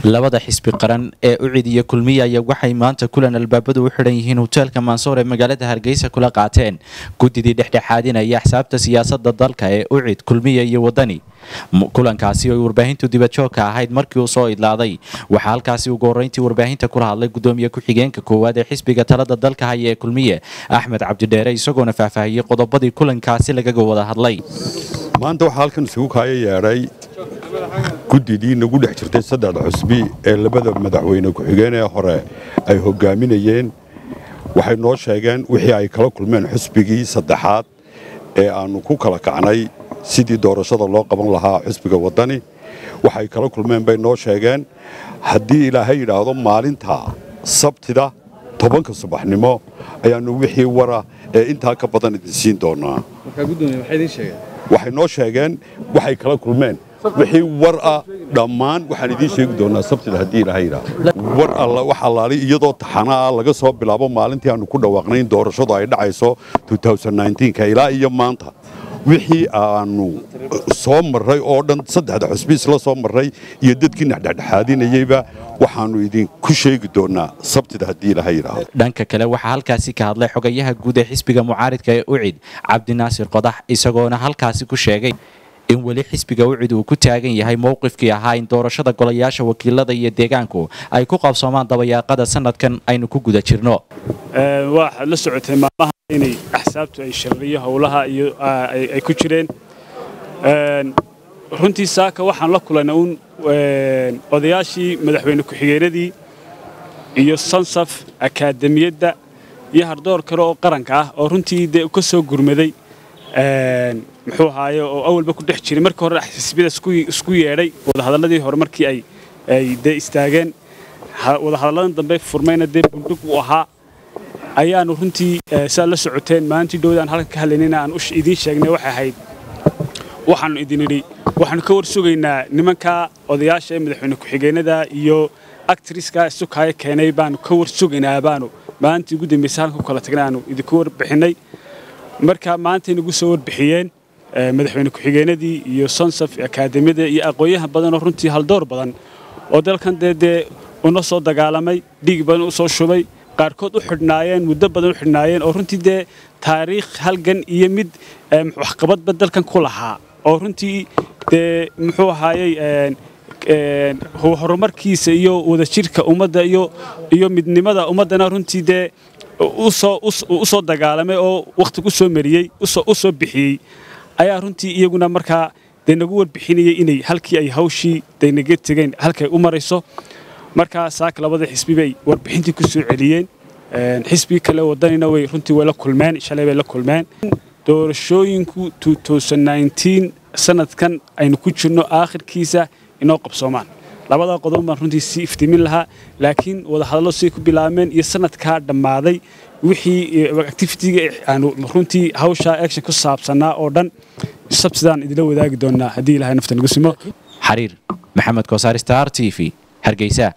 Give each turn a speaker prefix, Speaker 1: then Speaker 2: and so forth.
Speaker 1: labada xisbi qaran ee u ciidiya kulmiye ayaa waxay maanta kulan albaabadu u xidhan yihiin hoteelka Mansour ee magaalada Hargeysa kula qaateen gudidii dhexdhexaadinaya axsaabta siyaasadda dalka ee u ciid kulmiye iyo wadani kulankaasi oo warbaahintu dibadjoogka ahayd markii uu soo idlaaday waxa halkaasi ugu horeyntii warbaahinta kula hadlay gudoomiye ku-xigeenka koowaad ee xisbiga talada dalka haya ee kulmiye Axmed Cabdi Dheere isagoona faahfaahiyay qodobadii kulankaasi lagaga wada hadlay
Speaker 2: maanta waxa halkan isugu kaaya yeeray gudidii nagu dhex jirtay saddexda xusbi ee labada madaxweyne ku-xigeen ee hore ay hogaaminayeen waxay noo sheegeen wixii ay kala kulmeen xusbigii saddexaad ee aanu ku kala kacnay sidii doorashada loo qaban lahaa xusbiga wadani waxay kala kulmeen bay noo sheegeen haddii ilaahay yidhaahdo maalinta sabtida 10 subaxnimo ayaanu wixii wara ee intaa ka badan idin siin doonaa waxay noo sheegeen waxay kala kulmeen wixii war ah dhammaan waxaan idiin sheegi doonaa sabtida haddii ilaahay yidhaahdo war alla waxa laali iyadoo taxana ah laga soo bilaabo maalintii aanu ku dhawaaqnay in doorashadu ay dhacayso 2019 ilaa iyo maanta wixii aanu soo maray oo dhan saddexda xusbi isla soo maray iyo dadkii dhexdhexaadinayayba waxaanu idinku sheegi doonaa sabtida haddii ilaahay yidhaahdo
Speaker 1: dhanka kale waxaa halkaasi ka hadlay xogayaha guud ee xisbiga mucaaridka ee ucid Cabdinaasir Qodax isagoona halkaasi ku sheegay in wali xisbiga ucid uu ku taagan yahay mowqifkii ahaa in doorashada golayaasha wakiilada iyo deegaanku ay ku qabsoomaan dabayaaqada sanadkan aynu ku guda jirno
Speaker 3: waxa la socotay maalmaha inay axsaabtu ay shariyo howlaha iyo ay ku jireen runtii saaka waxaan la kulanay odayaashii madaxweyne ku-xigeenadii iyo sansaf akaademiyadda iyo hardoor kale oo qaranka ah oo runtii dee ka soo gurmaday muxuu ahaaye oo awalba ku dhex jiray markii hore xisbiyada isku yeedhay wadahadalladii hore markii ay dee istaageen wadahadalladan dambe furmayna dee bundhig u ahaa ayaanu runtii saa la socoteen maalintii dhowdaan halkan ka hadlaynayna aan idiin sheegnay waxay ahayd waxaanu idin idhi waxaanu ka warsugaynaa nimanka odayaasha ee madaxweyne ku-xigeenada iyo actriska isukaayo keenay baanu ka warsugaynaa baanu maalintii ugu dambeysay halkan ku kala tagnay aanu idinku warbixinay marka maanta inagu soo warbixiyeen madaxweyne ku-xigeenadii iyo sansaf akaademiyada iyo aqoonyahan badan oo runtii haldoor badan oo dalkan dee una soo dagaalamay dhiig badan u soo shubay qaarkood u xidhnaayeen muddo badan u xidhnaayeen oo runtii dee taariikh halgan iyo mid waxqabadba dalkan ku lahaa oo runtii dee muxuu ahaayey horumarkiisa iyo wadajirka ummadda iyo midnimada ummaddana runtii dee u soo dagaalamay oo wakhti ku soo mariyey u soo bixiyey ayaa runtii iyaguna markaa dee nagu warbixinayay inay halkii ay hawshii dee naga tegeen halkay u marayso markaa saaka labada xisbi bay warbixintii ku soo celiyeen xisbi kale wadanina way runtii way la kulmeen shalay bay la kulmeen doorashooyinku 2019 sanadkan aynu ku jirno aakhirkiisa inoo qabsoomaan labada qodob baan runtii si iftiimin lahaa laakiin wada hadallo si ku bilaabmeen iyo sanadka dhammaaday wixii activity-ga aanu runtii hawsha action ku saabsanaa oo dhan sabtidaan idila wadaagi doonaa haddii ilaahay nafta nagu simo
Speaker 1: xariir maxamed Koosar Star TV Hargeysa